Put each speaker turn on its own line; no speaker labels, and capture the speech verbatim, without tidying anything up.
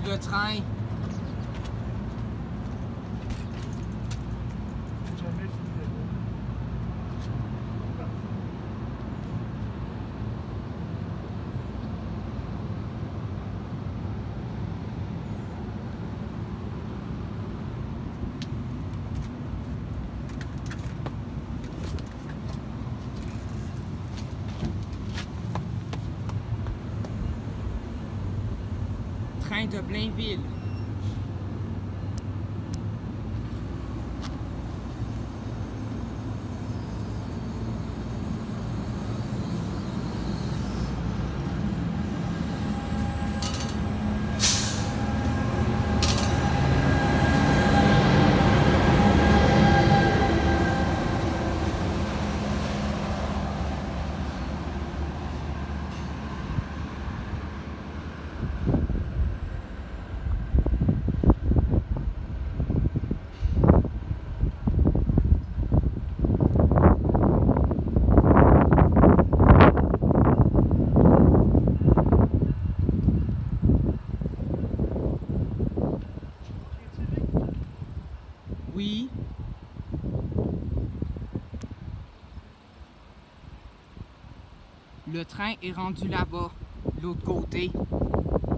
Le train.
Jamais fini de l'eau.
Train de Blainville. Oui. Le train est rendu là-bas, l'autre côté.